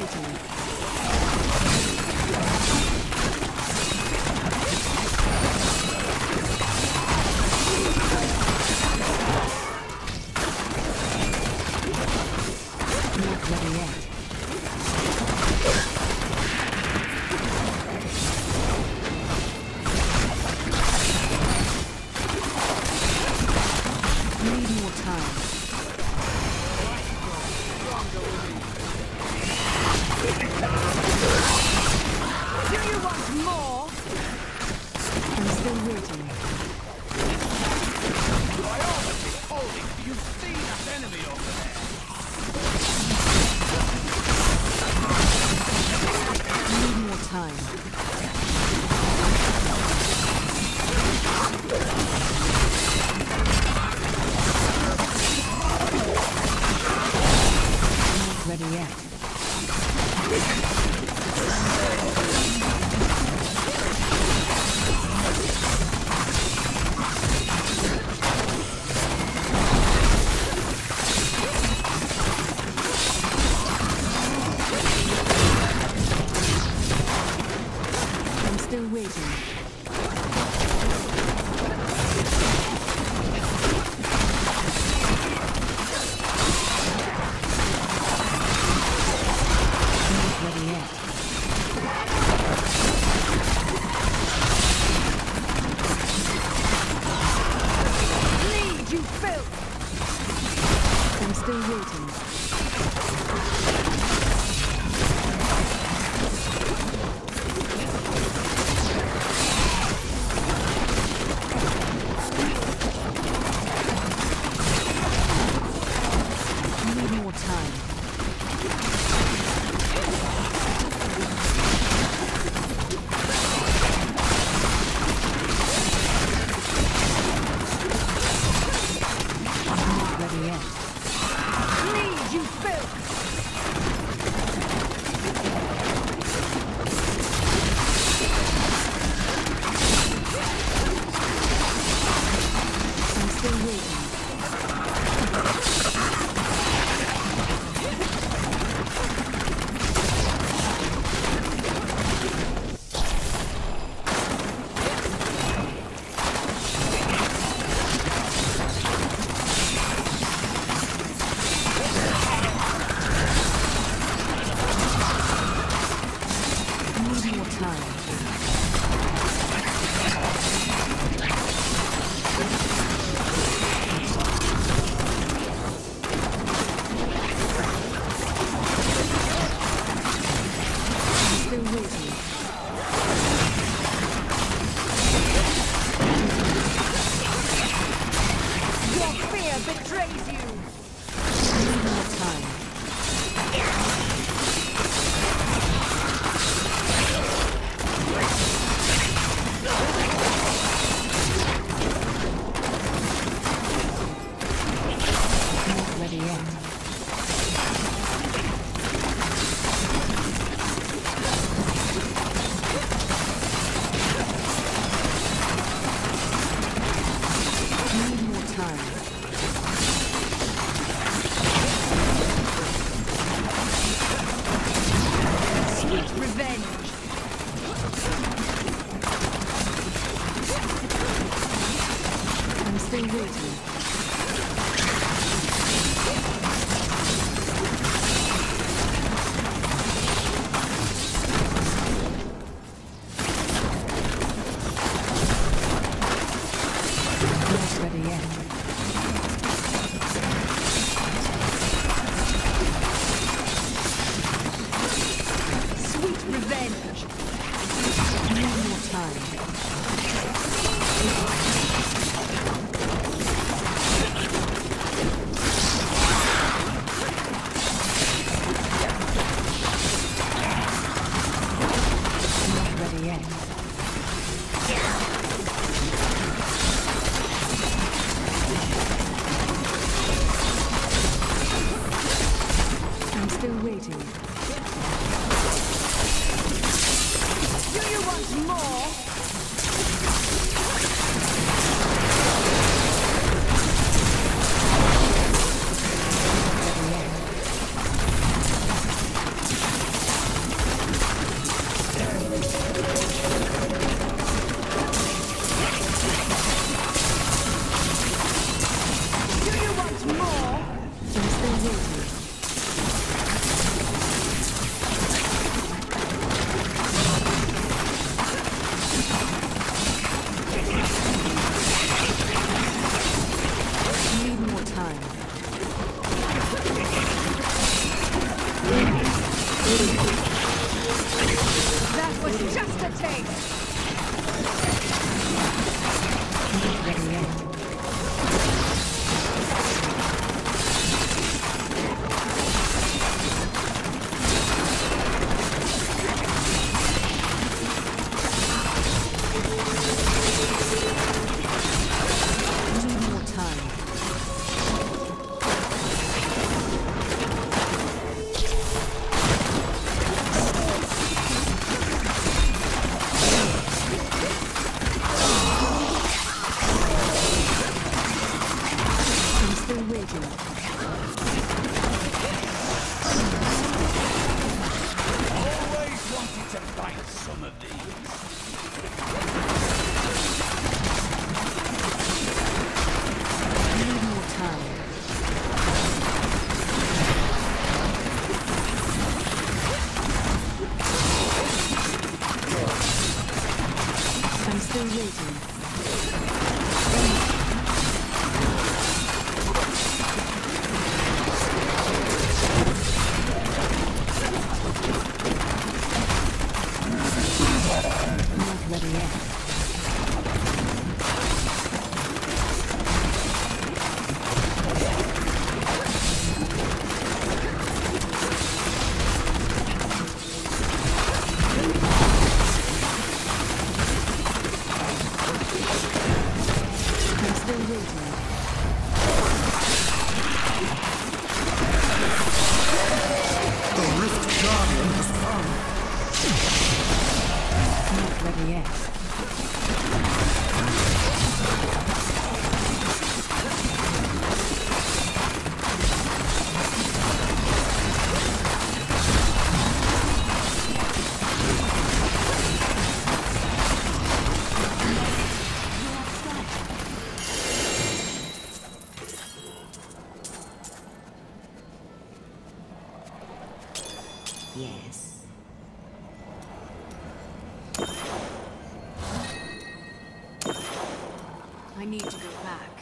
waiting. Not ready yet. Need more time. Do you want more? I'm still waiting. Holy, you see that enemy over there? Need more time. Not ready yet. I'm still waiting. Not ready yet. Lead, you filth! I'm still waiting. Need more time. Not ready yet. Lead, you filth! I'm still waiting. Need more time. I'm still waiting. Your fear betrays you. Need more time. Not ready yet. Need more time. Sweet revenge. I'm still waiting. Not ready yet. Sweet revenge. Need more time. Not ready yet. I'm still waiting. Do you want more? Not ready yet. I'm still waiting. Not ready yet. I'm still waiting. The Rift Guardian has come. Not ready yet. Yes. I need to go back.